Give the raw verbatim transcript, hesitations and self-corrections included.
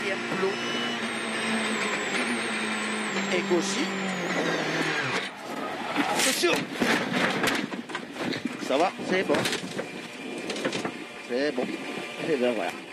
quatrième plot. Et Gauchy. Attention. Ça va, c'est bon. C'est bon. Et ben voilà.